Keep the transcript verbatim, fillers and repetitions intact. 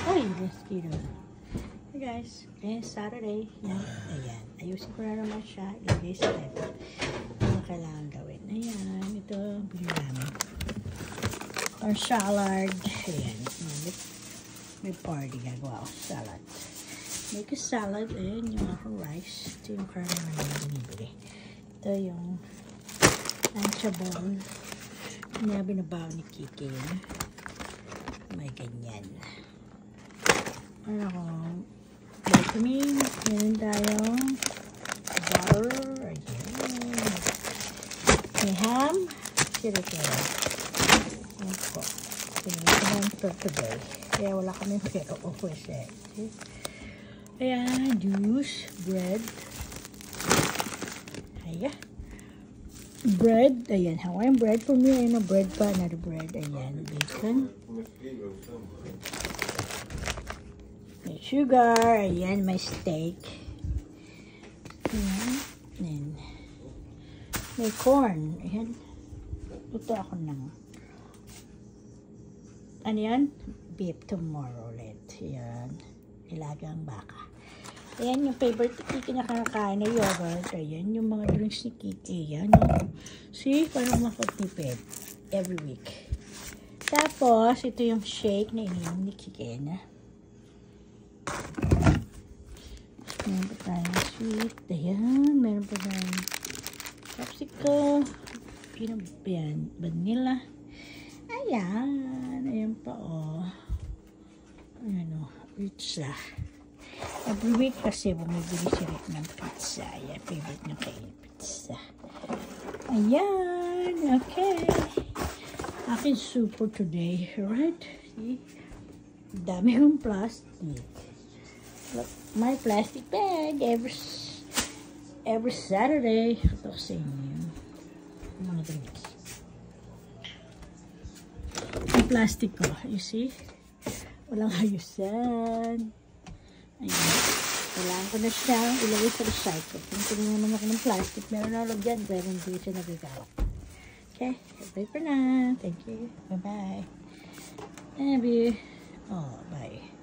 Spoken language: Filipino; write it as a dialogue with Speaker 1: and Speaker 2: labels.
Speaker 1: Ay, mosquito. Hey guys, eh, Saturday. Yan. Ayan. Ayusin ko na naman siya. Ilagay sa level. Ano kailangan gawin? Ayan. Ito, bili namin. Or salad. Ayan. May, may party gagawa ako. Salad. Make a salad. Ayan yung ako rice. Ito yung karne na binibili. Ito yung lunchable. Na binabaw ni Kiki. May ganyan. Ano ko? Vitamin. Meron tayong butter. Ayan. May ham. Sirikera. Ayan po. Pinagawa ko today. Kaya wala kami pero kasi. Ayan. Juice. Bread. Ayan. Bread. Ayan. Hawaiian bread for me. Ayan. Bread pa. Another bread. Ayan. Bacon. May sugar. Ayan. May steak. Ayan. Ayan. May corn. Ayan. Luto ako ng ano yan? Beef tomorrow ulit. Ayan. Ilagang baka. Ayan yung favorite ni Kiki na kinakain na yogurt. Ayan yung mga drinks ni Kiki. Ayan. No? See? Parang makatipid. Every week. Tapos, ito yung shake na ininom ni Kiki na. Meron pa tayong sweet. Ayan. Meron pa tayong popsicle. Yan. Vanilla. Ayan. Ayan pa oh. Ayan o. Pizza. Every week kasi bumibili si Rick ng pizza. Ayan. Favorite niya kayo pizza. Ayan. Okay. Akin super today. Right? See? Dami kong plastic. Look, my plastic bag. Every, every Saturday. Ito sa inyo. Mga drinks. Yung plastic ko. You see? Walang ayusan. Ayan. Kailangan ko na siyang ilagay sa recycle. Kung tingin naman ako ng plastic, meron na ulag dyan, pero hindi siya nagagawa. Okay. Bye for now. Thank you. Bye-bye. Abby. Oh, bye.